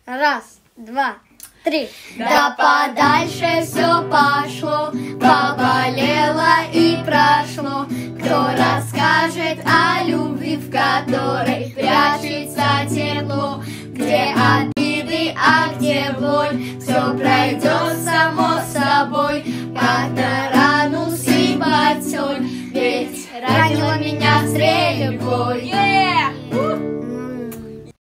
Раз, два, три. Да подальше все пошло, поболело и прошло. Кто расскажет о любви, в которой прячется тепло? Где обиды, а где боль? Все пройдет само собой, как-то рану сыпать соль. Ведь ранила меня стрельбой.